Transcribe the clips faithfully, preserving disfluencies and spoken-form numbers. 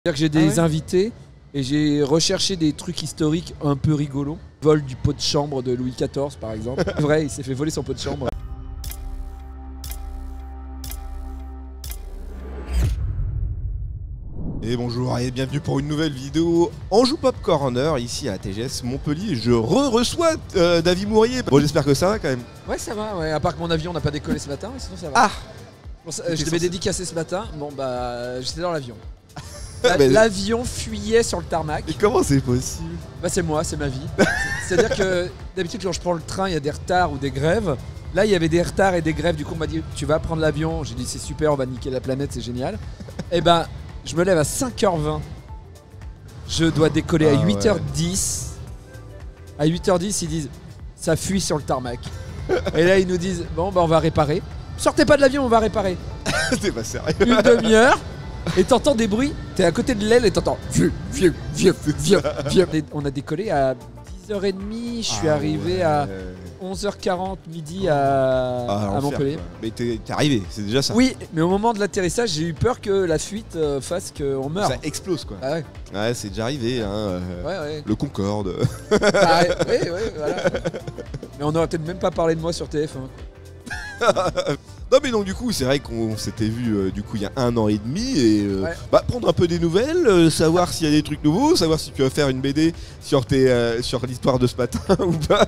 C'est-à-dire que j'ai des Ah ouais invités et j'ai recherché des trucs historiques un peu rigolos. Vol du pot de chambre de Louis quatorze par exemple. C'est vrai, il s'est fait voler son pot de chambre. Et bonjour et bienvenue pour une nouvelle vidéo Anjou Pop Corner ici à la T G S Montpellier. Je re-reçois euh, David Mourier. Bon, j'espère que ça va quand même. Ouais, ça va, ouais. À part que mon avion n'a pas décollé ce matin, mais sinon ça va. Ah Bon, ça, euh, je devais dédicacer ce matin. Bon, bah, j'étais dans l'avion. Mais- L'avion fuyait sur le tarmac. Et comment c'est possible? Bah, c'est moi, c'est ma vie. C'est-à-dire que d'habitude, quand je prends le train, il y a des retards ou des grèves. Là, il y avait des retards et des grèves. Du coup, on m'a dit tu vas prendre l'avion. J'ai dit c'est super, on va niquer la planète, c'est génial. Et ben, je me lève à cinq heures vingt. Je dois décoller Ah à huit heures ouais. dix. À huit heures dix, ils disent ça fuit sur le tarmac. Et là, ils nous disent bon, bah, on va réparer. Sortez pas de l'avion, on va réparer. T'es pas sérieux? Une demi-heure. Et t'entends des bruits, t'es à côté de l'aile et t'entends vieux, vieux, vieux, vieux, vieux. On a décollé à dix heures trente, je suis Ah arrivé ouais. à onze heures quarante midi à, Ah, à l'enfer, Montpellier. quoi. Mais t'es t'es arrivé, c'est déjà ça. Oui, mais au moment de l'atterrissage, j'ai eu peur que la fuite euh, fasse qu'on meure. Ça explose quoi. Ah ouais, Ouais, c'est déjà arrivé. Hein, euh, ouais, ouais. Le Concorde. Ah ouais, ouais, ouais, voilà. Mais on aurait peut-être même pas parlé de moi sur T F un. Non mais donc du coup c'est vrai qu'on s'était vu euh, du coup il y a un an et demi et euh, Ouais. bah, prendre un peu des nouvelles, euh, savoir s'il y a des trucs nouveaux, savoir si tu vas faire une B D sur tes euh, sur l'histoire de ce matin ou pas.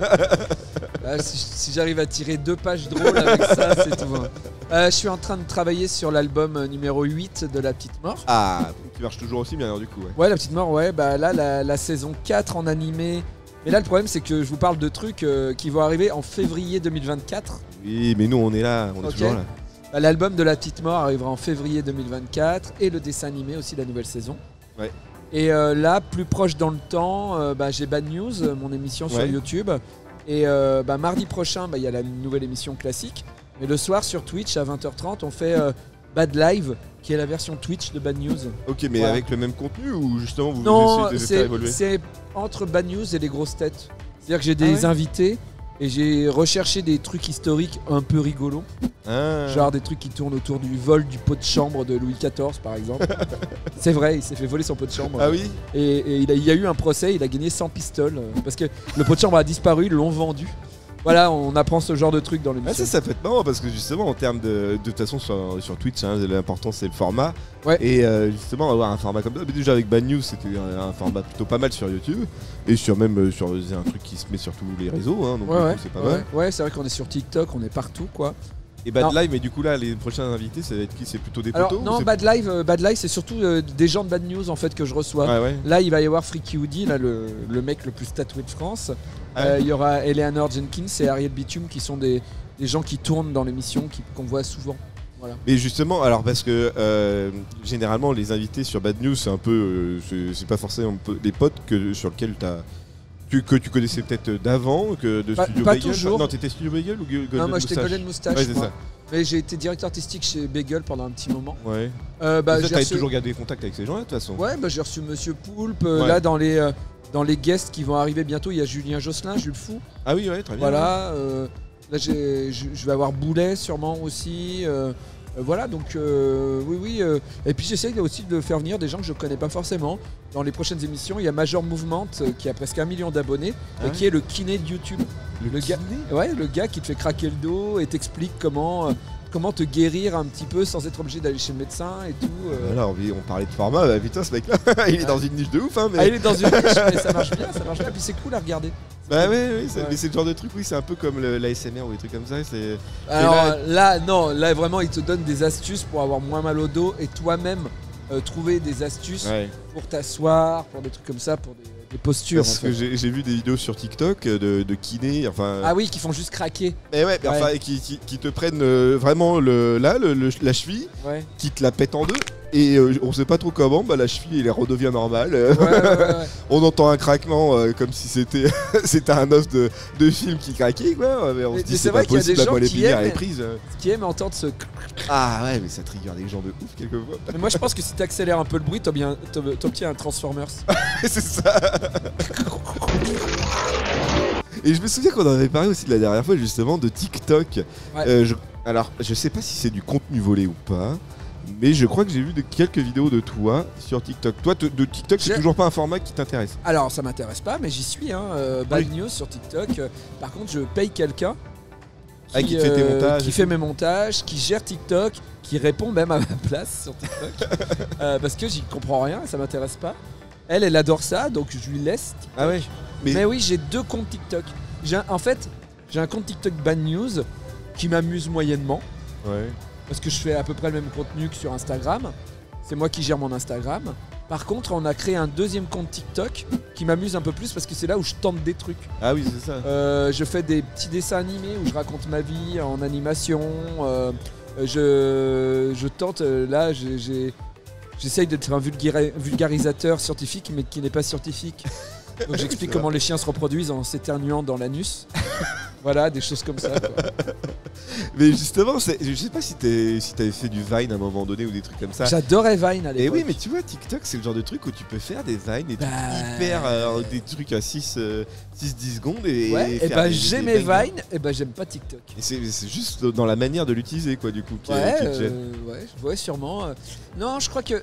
Ah, si si j'arrive à tirer deux pages drôles avec ça, c'est tout. Hein. Euh, je suis en train de travailler sur l'album euh, numéro huit de La Petite Mort. Ah, tu marches toujours aussi bien alors du coup ouais. Ouais, La Petite Mort, ouais, bah là, la, la saison quatre en animé. Mais là, le problème, c'est que je vous parle de trucs euh, qui vont arriver en février deux mille vingt-quatre. Oui mais nous on est là, on est Ok. toujours là. Bah, l'album de La Petite Mort arrivera en février deux mille vingt-quatre et le dessin animé aussi, la nouvelle saison. Ouais. Et euh, là, plus proche dans le temps, euh, bah, j'ai Bad News, euh, mon émission sur Ouais. YouTube. Et euh, bah, mardi prochain, bah, il y a la nouvelle émission classique. Mais le soir, sur Twitch, à vingt heures trente, on fait euh, Bad Live, qui est la version Twitch de Bad News. Ok mais Voilà. avec le même contenu ou justement vous Non, essayez de faire c'est évoluer? c'est entre Bad News et les grosses têtes. C'est-à-dire que j'ai des Ah ouais invités et j'ai recherché des trucs historiques un peu rigolos. Ah. Genre des trucs qui tournent autour du vol du pot de chambre de Louis quatorze par exemple. C'est vrai, il s'est fait voler son pot de chambre. Ah oui. Et, et il, a, il y a eu un procès, il a gagné cent pistoles. euh, Parce que le pot de chambre a disparu, ils l'ont vendu. Voilà, on apprend ce genre de trucs dans Ah l'émission. ça, ça peut être marrant parce que justement en termes de de toute façon sur, sur Twitch hein, l'important c'est le format. Ouais. Et euh, justement avoir un format comme ça, mais déjà avec Bad News c'était un, un format plutôt pas mal sur YouTube et sur même euh, sur c'est un truc qui se met sur tous les réseaux hein, donc Ouais, du coup, ouais, c'est pas ouais, mal. ouais, c'est vrai qu'on est sur TikTok, on est partout quoi. Et Bad Non. Live mais du coup là les prochains invités ça va être qui? C'est plutôt des Alors potos ou non, c'est- Bad Live, euh, Bad Live c'est surtout euh, des gens de Bad News en fait que je reçois. Ouais ouais. Là, il va y avoir Freaky Woody, là, le, le mec le plus tatoué de France. Ah Euh, ouais. il y aura Eleanor Jenkins et Ariel Bitume qui sont des, des gens qui tournent dans l'émission, qui- qu'on voit souvent. Voilà. Mais justement, alors parce que euh, généralement les invités sur Bad News, c'est un peu, euh, c'est- c'est pas forcément un peu des potes que sur lesquels t'as, tu, que tu connaissais peut-être d'avant, que de Pas- Studio pas Bagel. toujours. Non, t'étais Studio Bagel ou Go- Golden non, moi j'étais Moustache Golden Moustache. Ouais, c'est moi. ça. Mais j'ai été directeur artistique chez Bagel pendant un petit moment. Ouais. Euh, bah, Et ça, j'ai t'avais reçu... toujours gardé contact avec ces gens-là de toute façon. Ouais, bah, j'ai reçu Monsieur Poulpe. euh, Ouais. Là, dans les, euh, dans les guests qui vont arriver bientôt, il y a Julien Josselin, Jules Fou. Ah oui, ouais, très bien. Voilà. euh, là, j'ai- je je vais avoir Boulet sûrement aussi. euh, euh, voilà, donc euh, oui, oui. euh, et puis j'essaye aussi de faire venir des gens que je connais pas forcément. Dans les prochaines émissions, il y a Major Movement euh, qui a presque un million d'abonnés Ah et ouais. qui est le kiné de YouTube. Le, gars, ouais, le gars qui te fait craquer le dos et t'explique comment, euh, comment te guérir un petit peu sans être obligé d'aller chez le médecin et tout. euh. Voilà, on, on parlait de format, bah, putain ce mec-là, il est Ouais. dans une niche de ouf, hein. Mais... Ah, il est dans une niche, mais ça marche bien, ça marche bien. Et puis c'est cool à regarder. Bah ouais, ouais, c'est- Ouais. mais c'est le genre de truc, oui, c'est un peu comme l'A S M R ou des trucs comme ça. C'est. Alors là- là, non, là vraiment, il te donne des astuces pour avoir moins mal au dos et toi-même euh, trouver des astuces Ouais. pour t'asseoir, pour des trucs comme ça, pour des, des postures. Parce en que fait. j'ai j'ai vu des vidéos sur TikTok de, de kiné, enfin. Ah oui, qui font juste craquer. Mais ouais, mais Ouais. enfin, qui, qui, qui te prennent euh, vraiment le, là, le, le- la cheville, Ouais. qui te la pète en deux, et euh, on sait pas trop comment, bah la cheville elle redevient normale. euh, Ouais, ouais, ouais, ouais. on entend un craquement euh, comme si c'était c'était un os de, de film qui craquait, quoi. Mais on Mais- se dit mais c'est c'est pas vrai qu'il y a possible, des la gens moelle qui épinière aiment- elle est prise. euh. Qui aime entendre ce. Ah ouais, mais ça trigger les gens de ouf quelquefois. Mais moi, je pense que si t'accélères un peu le bruit, t'obtiens t'obtiens un Transformers. C'est ça. Et je me souviens qu'on en avait parlé aussi la dernière fois justement de TikTok. Ouais. Euh, je- alors, je sais pas si c'est du contenu volé ou pas, Mais je crois que j'ai vu de, quelques vidéos de toi sur TikTok. Toi, te- de TikTok, c'est J'ai- toujours pas un format qui t'intéresse. Alors, ça m'intéresse pas, mais j'y suis. Hein. euh, Bad Oui. News sur TikTok. Euh, Par contre, je paye quelqu'un Ah, qui te fait tes montages qui et fait tout. mes montages, qui gère TikTok, qui répond même à ma place sur TikTok. Euh, parce que j'y comprends rien, ça m'intéresse pas. Elle, elle adore ça, donc je lui laisse TikTok. Ah ouais. Mais, Mais- oui, j'ai deux comptes TikTok. J'ai un- en fait, j'ai un compte TikTok Bad News qui m'amuse moyennement. Ouais. Parce que je fais à peu près le même contenu que sur Instagram. C'est moi qui gère mon Instagram. Par contre, on a créé un deuxième compte TikTok qui m'amuse un peu plus parce que c'est là où je tente des trucs. Ah oui, c'est ça. Euh, je fais des petits dessins animés où je raconte ma vie en animation. Euh, je, je tente, euh, là, j'ai- j'ai- j'essaye d'être un vulgari- vulgarisateur scientifique, mais qui n'est pas scientifique. Donc j'explique C'est comment les chiens se reproduisent en s'éternuant dans l'anus. Voilà, des choses comme ça. quoi. Mais justement, c'est- je sais pas si t'es- si t'avais fait du Vine à un moment donné ou des trucs comme ça. J'adorais Vine à Et l'époque. oui, mais tu vois, TikTok, c'est le genre de truc où tu peux faire des Vines, des Bah, trucs hyper. euh, des trucs à six dix secondes et. Ouais, et faire bah des- j'ai des mes bangers. Vine, et bah j'aime pas TikTok. Et c'est c'est juste dans la manière de l'utiliser, quoi, du coup, qui, Ouais, qui te gêne. euh, ouais, ouais, sûrement. euh. Non, je crois que.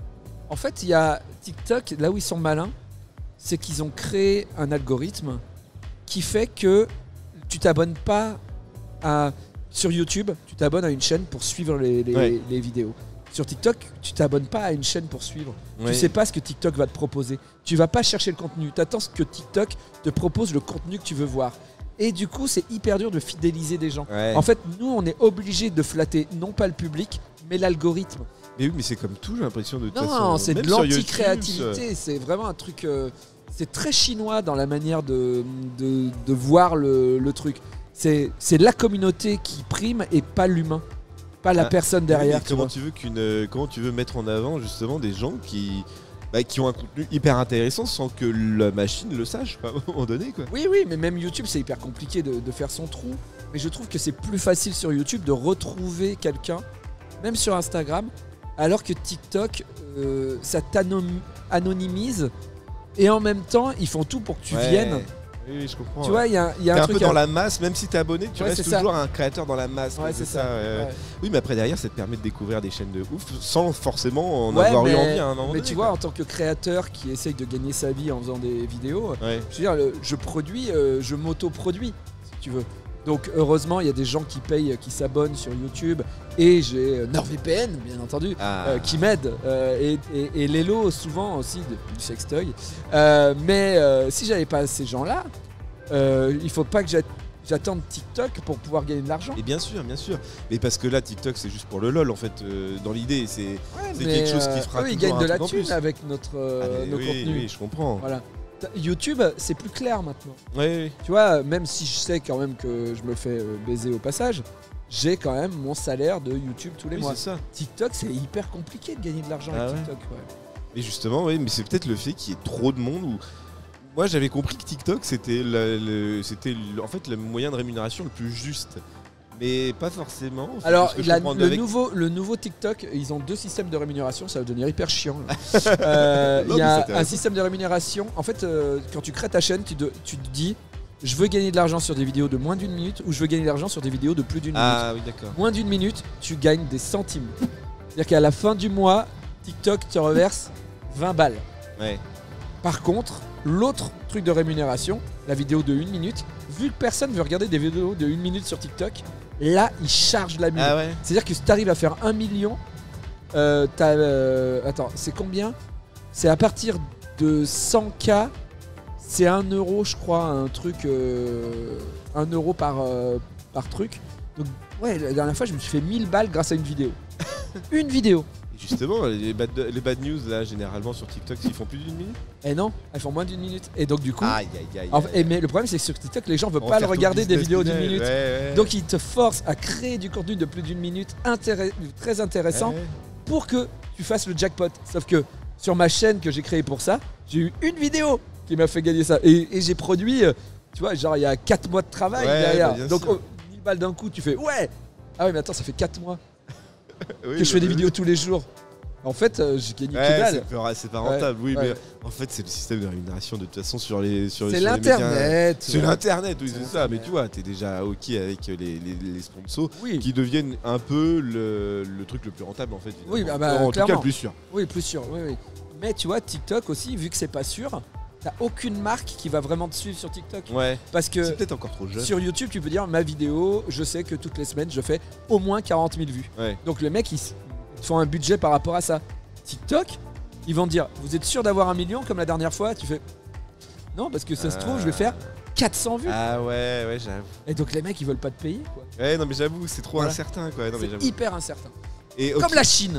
En fait, il y a TikTok, là où ils sont malins, c'est qu'ils ont créé un algorithme qui fait que tu t'abonnes pas à. Sur YouTube, tu t'abonnes à une chaîne pour suivre les, les- Ouais. les vidéos. Sur TikTok, tu t'abonnes pas à une chaîne pour suivre. Ouais. Tu sais pas ce que TikTok va te proposer. Tu vas pas chercher le contenu. Tu attends que TikTok te propose le contenu que tu veux voir. Et du coup, c'est hyper dur de fidéliser des gens. Ouais. En fait, nous, on est obligé de flatter non pas le public, mais l'algorithme. Mais oui, mais c'est comme tout, j'ai l'impression de toute Non, façon. c'est de Même sur YouTube, l'anti-créativité. C'est vraiment un truc. euh, c'est très chinois dans la manière de, de, de voir le, le truc. C'est c'est la communauté qui prime et pas l'humain. Pas la Ah, personne Oui, derrière. mais tu comment vois. tu veux qu'une, euh, comment tu veux mettre en avant justement des gens qui, bah, qui ont un contenu hyper intéressant sans que la machine le sache, quoi, à un moment donné, quoi. Oui, oui, mais même YouTube, c'est hyper compliqué de, de faire son trou. Mais je trouve que c'est plus facile sur YouTube de retrouver quelqu'un, même sur Instagram, alors que TikTok, euh, ça t'anonymise. Et en même temps, ils font tout pour que tu Ouais. viennes. Oui, oui, je comprends. Tu ouais. vois, il y a, il y a T'es un un peu truc. dans à- la masse, même si t'es abonné, tu Ouais, restes c'est ça. toujours un créateur dans la masse. quoi, Ouais, c'est ça. ouais, ouais. Ouais. Oui, mais après derrière, ça te permet de découvrir des chaînes de ouf sans forcément en Ouais, avoir eu mais- envie à un moment Mais donné, tu quoi. vois, en tant que créateur qui essaye de gagner sa vie en faisant des vidéos, Ouais. je veux dire, le- je produis, euh, je m'auto-produis, si tu veux. Donc heureusement, il y a des gens qui payent, euh, qui s'abonnent sur YouTube, et j'ai euh, NordVPN, bien entendu, Ah. euh, qui m'aide, euh, et, et, et Lelo souvent aussi, depuis le sextoy. Euh, mais euh, si j'avais pas ces gens-là, euh, il faut pas que j'att- j'attende TikTok pour pouvoir gagner de l'argent. Et bien sûr, bien sûr. Mais parce que là, TikTok, c'est juste pour le lol, en fait, euh, dans l'idée. C'est Ouais, c'est mais, quelque chose qui euh, fera eux, ils toujours gagnent un de la truc en thune plus. avec notre, euh, Ah, mais nos oui, contenus. oui, je comprends. Voilà. T- YouTube, c'est plus clair maintenant. Ouais, ouais. Tu vois, même si je sais quand même que je me fais euh, baiser au passage, j'ai quand même mon salaire de YouTube tous les Oui, mois. c'est ça. TikTok, c'est hyper compliqué de gagner de l'argent Ah avec ouais. TikTok. Ouais. Et justement, oui, mais c'est peut-être le fait qu'il y ait trop de monde. Où... Moi, j'avais compris que TikTok, c'était le, le- c'était le- en fait le moyen de rémunération le plus juste. Mais pas forcément. Enfin, Alors, parce que je la- comprends le, avec- nouveau, le nouveau TikTok, ils ont deux systèmes de rémunération, ça va devenir hyper chiant. là. Euh, Non, Il y mais c'est a un intéressant. système de rémunération. En fait, euh, quand tu crées ta chaîne, tu, de- tu te dis, je veux gagner de l'argent sur des vidéos de moins d'une minute ou je veux gagner de l'argent sur des vidéos de plus d'une minute. Ah oui, d'accord. Moins d'une minute, tu gagnes des centimes. C'est-à-dire qu'à la fin du mois, TikTok te reverse vingt balles. Ouais. Par contre, l'autre truc de rémunération, la vidéo de une minute, vu que personne veut regarder des vidéos de une minute sur TikTok, là, ils chargent la minute. Ah ouais. C'est-à-dire que si tu arrives à faire un million, euh, t'as, euh, attends, c'est combien? C'est à partir de cent K, c'est un euro, je crois, un truc, euh, un euro par, euh, par truc. Donc, ouais, la dernière fois, je me suis fait mille balles grâce à une vidéo. Une vidéo. Et justement, les bad, les bad news, là, généralement sur TikTok, ils font plus d'une minute. Et non, elles font moins d'une minute. Et donc, du coup, Aïe, aïe, aïe. en- aïe. et mais le problème, c'est que sur TikTok, les gens veulent On pas va le faire ton regarder des business vidéos d'une model, minute. ouais, ouais. Donc, ils te forcent à créer du contenu de plus d'une minute intéress- très intéressant Ouais. pour que tu fasses le jackpot. Sauf que sur ma chaîne que j'ai créée pour ça, j'ai eu une vidéo qui m'a fait gagner ça. Et, et j'ai produit, euh, tu vois, genre il y a quatre mois de travail Ouais, derrière. bah, bien Donc, sûr. oh, mille balles d'un coup, tu fais ouais. Ah ouais, mais attends, ça fait quatre mois Oui, que je fais des bah, vidéos tous les jours. En fait, euh, j'ai gagné Ouais, que dalle. c'est pas, c'est pas rentable, Ouais, oui, ouais. mais en fait, c'est le système de rémunération de toute façon sur les sur C'est sur les médias. l'internet. C'est ouais. l'internet, oui, C'est c'est ça. Mais l'internet. tu vois, t'es déjà ok avec les, les, les sponsors Oui. qui deviennent un peu le, le truc le plus rentable en fait. Oui, finalement. bah, bah, en tout cas, clairement. le plus sûr. Oui, plus sûr. Oui, oui. Mais tu vois, TikTok aussi, vu que c'est pas sûr, t'as aucune marque qui va vraiment te suivre sur TikTok. Ouais. Parce que C'est peut-être encore trop jeune. sur YouTube, tu peux dire ma vidéo, je sais que toutes les semaines, je fais au moins quarante mille vues. Ouais. Donc le mec, ils s- ils te font un budget par rapport à ça. TikTok, ils vont te dire, vous êtes sûr d'avoir un million comme la dernière fois? Tu fais, non, parce que ça se trouve, je vais faire quatre cents vues. Ah ouais, ouais, j'avoue. Et donc les mecs, ils veulent pas te payer, quoi. Ouais, non, mais j'avoue, c'est trop Voilà. incertain, quoi. Non, mais C'est j'avoue. hyper incertain. Et ok, Comme la Chine.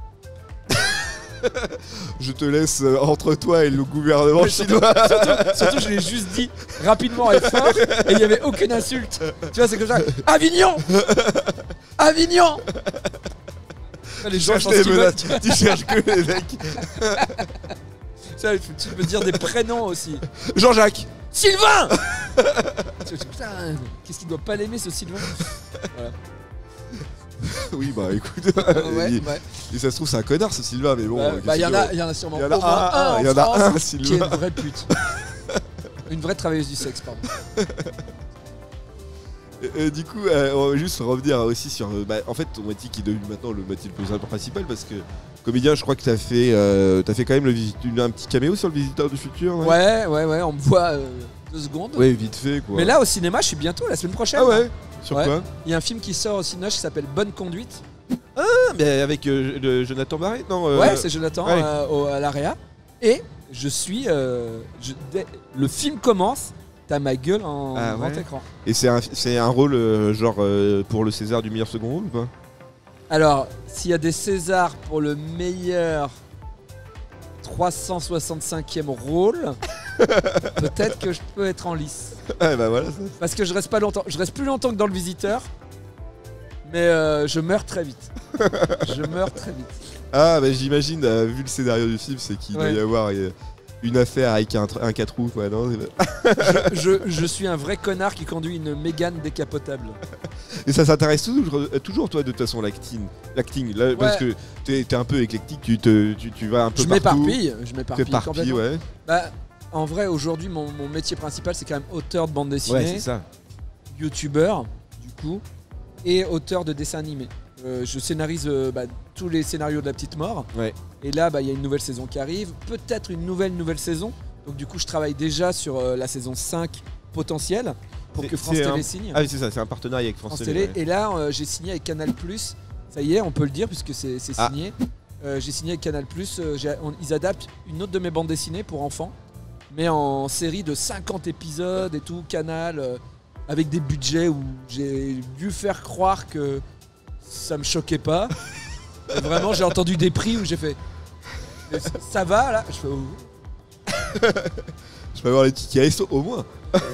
je te laisse euh, entre toi et le gouvernement Ouais, chinois. Surtout, surtout, je l'ai juste dit rapidement et fort, et il n'y avait aucune insulte. Tu vois, c'est comme ça. Avignon Avignon Les Tu gens cherches pensent les qu'ils veulent- menaces, tu cherches que les mecs. Ça, tu peux dire des prénoms aussi. Jean-Jacques. Sylvain Tu te dis, putain, qu'est-ce qu'il doit pas l'aimer ce Sylvain? Voilà. Oui, bah écoute. Ouais, il- ouais. Et ça se trouve, c'est un connard ce Sylvain, mais bon. Bah, qu'est-ce bah, il y en que- a, il y en a sûrement Il y en a au moins un, un, en il y en a France un, qui est Sylvain. une vraie pute. Une vraie travailleuse du sexe, pardon. Et, et du coup, euh, on va juste revenir aussi sur. euh, bah, en fait, ton métier qui est devenu maintenant le métier le plus principal parce que comédien, je crois que t'as fait, euh, t'as fait quand même le visit- un petit caméo sur le Visiteur du futur. Ouais, ouais, ouais, on me voit euh, deux secondes. Ouais, vite fait quoi. Mais là, au cinéma, je suis bientôt, la semaine prochaine. Ah ouais. Sur Ouais. quoi? Il y a un film qui sort au cinéma qui s'appelle Bonne Conduite. Ah, mais avec euh, le Jonathan Barré, non euh, Ouais, c'est Jonathan ouais. euh, au- à l'Area. Et je suis. euh, je- dès- le film commence, t'as ma gueule en Ah grand ouais. écran. Et c'est un, c'est un rôle euh, genre euh, pour le César du meilleur second rôle ou pas? Alors, s'il y a des Césars pour le meilleur trois cent soixante-cinquième rôle, peut-être que je peux être en lice. Ah bah voilà. Ça. Parce que je reste pas longtemps. Je reste plus longtemps que dans Le Visiteur. Mais euh, je meurs très vite. Je meurs très vite. Ah bah j'imagine, euh, vu le scénario du film, c'est qu'il Ouais. doit y avoir euh, une affaire avec un, tr- un quatre roues quoi, non? Je, je- je suis un vrai connard qui conduit une Mégane décapotable. Et ça s'intéresse toujours, euh, toujours toi de toute façon l'acting, l'acting là, parce que t'es, t'es un peu éclectique, tu, te, tu, tu vas un peu Je partout. m'éparpille. Je m'éparpille T'éparpilles, complètement. ouais. Bah, en vrai, aujourd'hui, mon, mon métier principal, c'est quand même auteur de bande dessinée, Ouais, c'est ça. youtubeur, du coup, et auteur de dessins animés. Euh, je scénarise euh, bah, tous les scénarios de La Petite Mort. Ouais. Et là, bah, il y a une nouvelle saison qui arrive. Peut-être une nouvelle, nouvelle saison. Donc, du coup, je travaille déjà sur euh, la saison cinq potentielle pour C'est- que France c'est Télé un- signe. Ah oui, c'est ça, c'est un partenariat avec France, France Télé. Télé. Et là, euh, j'ai signé avec Canal plus. Ça y est, on peut le dire puisque c'est c'est Ah. signé. Euh, j'ai signé avec Canal plus. Ils adaptent une autre de mes bandes dessinées pour enfants, mais en série de cinquante épisodes et tout, Canal, euh, avec des budgets où j'ai dû faire croire que ça me choquait pas. Et vraiment, j'ai entendu des prix où j'ai fait. Mais ça- ça va là? Je fais, oh. Je peux avoir les tickets resto au moins.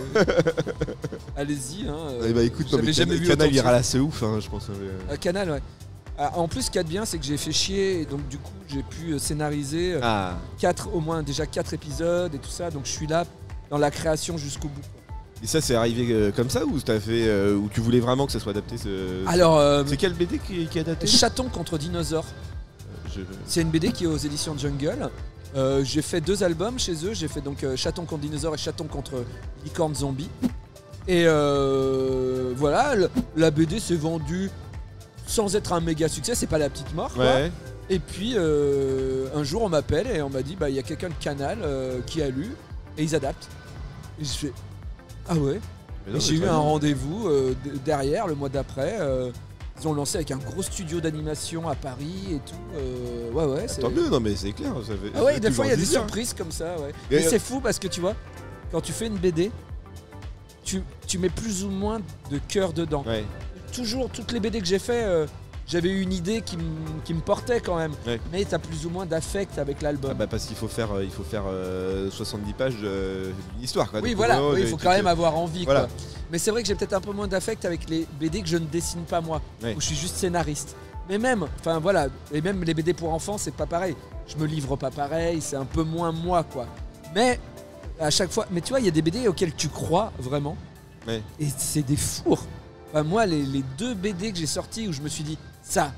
Allez-y. Hein, euh, Eh bah écoute, non, j'avais mais jamais Canal, vu Canal autant de ira là, c'est ouf, hein, je pense. euh. Euh, Canal, ouais. Ah, en plus, ce qu'il y a de bien, c'est que j'ai fait chier et donc du coup, j'ai pu euh, scénariser euh, Ah. quatre, au moins déjà quatre épisodes et tout ça. Donc je suis là dans la création jusqu'au bout. Et ça, c'est arrivé euh, comme ça ou t'as fait, euh, ou tu voulais vraiment que ça soit adapté ce... Alors, euh, C'est quel B D qui, qui est adapté? Chaton contre dinosaure. Je- C'est une B D qui est aux éditions Jungle. Euh, j'ai fait deux albums chez eux. J'ai fait donc euh, Chaton contre dinosaure et Chaton contre licorne zombie. Et euh, voilà, le- la B D s'est vendue sans être un méga succès. C'est pas La Petite Mort, quoi. Ouais. Et puis euh, un jour on m'appelle et on m'a dit bah il y a quelqu'un de Canal euh, qui a lu et ils adaptent. Et je fais ah ouais. Mais Et non, j'ai mais eu très un bien. rendez-vous euh, d- derrière le mois d'après. euh, ils ont lancé avec un gros studio d'animation à Paris et tout. euh, ouais ouais. c'est- Tant mieux, non mais c'est clair. Ça fait, Ah ouais, tu des fois il y a des grandis bien. surprises comme ça. Ouais. Et Mais euh, c'est fou parce que tu vois, quand tu fais une B D, tu, tu mets plus ou moins de cœur dedans. Ouais. Toujours, toutes les B D que j'ai fait, euh, j'avais eu une idée qui, m- qui me portait quand même. Ouais. Mais t'as plus ou moins d'affect avec l'album. Ah bah parce qu'il faut faire, euh, il faut faire euh, soixante-dix pages euh, d'une histoire quoi. oui, Donc, voilà, vraiment, oui, il tu- faut tu quand te- même avoir envie. Voilà. Quoi. Mais c'est vrai que j'ai peut-être un peu moins d'affect avec les B D que je ne dessine pas moi, Ouais. où je suis juste scénariste. Mais même, enfin voilà, et même les B D pour enfants, c'est pas pareil. Je me livre pas pareil, c'est un peu moins moi quoi. Mais à chaque fois, mais tu vois, il y a des B D auxquels tu crois vraiment, Ouais. et c'est des fours. Enfin, moi, les, les deux B D que j'ai sortis où je me suis dit, ça,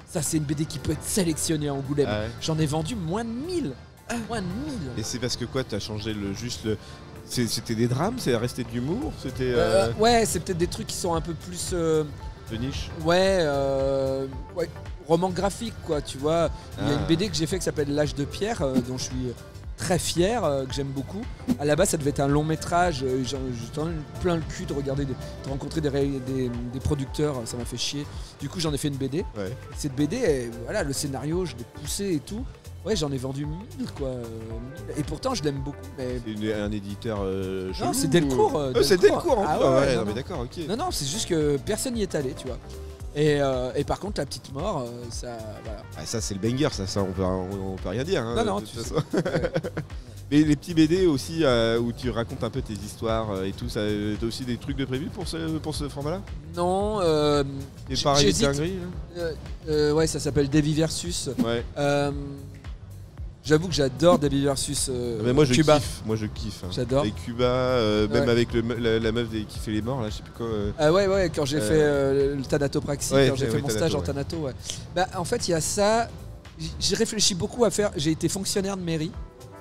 Ça, c'est une B D qui peut être sélectionnée à Angoulême. Ah ouais. J'en ai vendu moins de mille. Moins de mille. Et c'est parce que quoi, t'as changé le juste le. c'est- C'était des drames, c'est resté de l'humour, c'était Euh, euh, ouais, c'est peut-être des trucs qui sont un peu plus. euh, de niche. ouais, euh, ouais, roman graphique, quoi, tu vois. Il y a Ah. une B D que j'ai fait qui s'appelle L'âge de pierre, euh, dont je suis très fier, euh, que j'aime beaucoup. À la base, ça devait être un long métrage. euh, J'en j'en ai eu plein le cul de regarder, des- de rencontrer des, ré- des, des producteurs, ça m'a fait chier. Du coup, j'en ai fait une B D. Ouais. Cette B D, elle- voilà, le scénario, je l'ai poussé et tout. Ouais, j'en ai vendu mille, quoi. euh, mille. Et pourtant, je l'aime beaucoup. Mais... C'est une- un éditeur euh, chelou, Non, c'est Delcourt. ou- euh, Ah, c'est Delcourt. Delcourt en Ah plus. ouais, Ah ouais, non, non, mais non. d'accord, ok. Non, non, c'est juste que personne n'y est allé, tu vois. Et, euh, et par contre, la petite mort, euh, ça. Voilà. Ah, ça c'est le banger, ça, ça on, peut, on, on peut rien dire. Hein, Non, non, de toute tu sais. façon. Ouais. Mais les petits B D aussi euh, où tu racontes un peu tes histoires euh, et tout, ça, t'as aussi des trucs de prévu pour ce, pour ce format-là? Non, euh, Et j- pareil, j'hésite. dinguerie euh, euh, ouais, ça s'appelle Davy Versus. là Ouais. Euh, J'avoue que j'adore Davy Versus euh, Ah, mais moi je Cuba. kiffe, moi je kiffe. hein. J'adore. Et Cuba, euh, même Ouais. avec le, me- la, la meuf des- qui fait les morts, là, je sais plus quoi. euh. Ah ouais, ouais, quand j'ai Euh, fait euh, le Thanatopraxie, ouais, quand j'ai ouais, fait ouais, mon Thanato, stage en ouais. Thanato, ouais. Bah, en fait, il y a ça. J- J'ai réfléchi beaucoup à faire. J'ai été fonctionnaire de mairie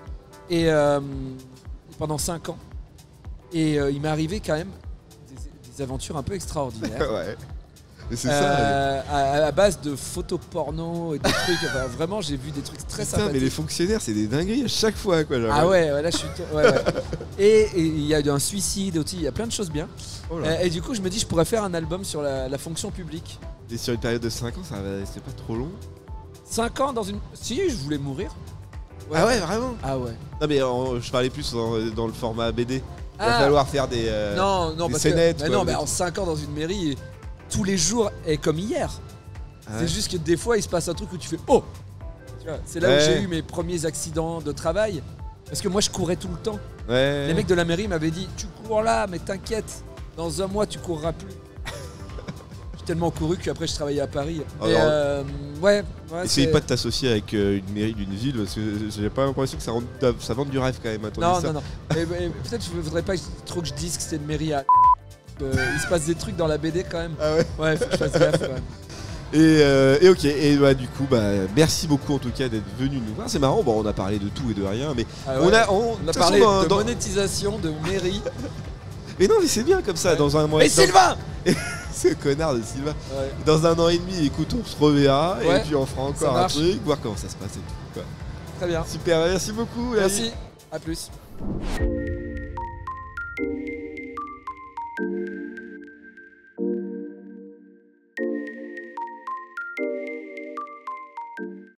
et euh, pendant cinq ans. Et euh, il m'est arrivé quand même des, des aventures un peu extraordinaires. ouais. Mais c'est ça. Euh, à, à base de photos porno et des trucs. Enfin, vraiment, j'ai vu des trucs très Putain, mais sympathiques. les fonctionnaires, c'est des dingueries à chaque fois, quoi. genre. Ah ouais, ouais, là je suis. to- ouais, ouais. Et et il y a eu un suicide aussi, il y a plein de choses bien. Oh là. Euh, et du coup, je me dis, je pourrais faire un album sur la, la fonction publique. Et sur une période de cinq ans, ça va, c'était pas trop long. cinq ans dans une. Si, je voulais mourir. Ah ouais, vraiment? Ah ouais. Non, mais en- je parlais plus dans, dans le format B D. Il va Ah, falloir faire des. euh, non, non, des parce scénettes, que. Mais quoi, non, des mais en trucs. cinq ans dans une mairie, tous les jours est comme hier. Ah ouais. C'est juste que des fois, il se passe un truc où tu fais Oh Tu vois, c'est là où Ouais. j'ai eu mes premiers accidents de travail. Parce que moi, je courais tout le temps. Ouais. Les mecs de la mairie m'avaient dit Tu cours là, mais t'inquiète, dans un mois, tu courras plus. J'ai tellement couru qu'après, je travaillais à Paris. Oh Et non. euh, ouais, ouais. Essaye c'est- pas de t'associer avec euh, une mairie d'une ville parce que j'ai pas l'impression que ça, rende, ça vende du rêve quand même. Attends, Non, dis ça. non, non. Et- et Peut-être je voudrais pas trop que je dise que c'était une mairie à. Euh, il se passe des trucs dans la B D quand même. Ah ouais. Ouais, faut que je fasse gaffe quand même. Et, euh, et ok, et bah du coup, bah merci beaucoup en tout cas d'être venu nous voir. C'est marrant, bon, on a parlé de tout et de rien, mais Ah on ouais. a, on, On de a toute façon, parlé dans- de dans- monétisation, de mairie. Mais non, mais c'est bien comme ça. Ouais. Dans un mois, Mais dans- Sylvain ce connard de Sylvain. Ouais. Dans un an et demi, écoute, on se reverra Ouais, et puis on fera ça encore un marche. truc, voir comment ça se passe et tout. Quoi. Très bien. Super, merci beaucoup. Merci. À plus.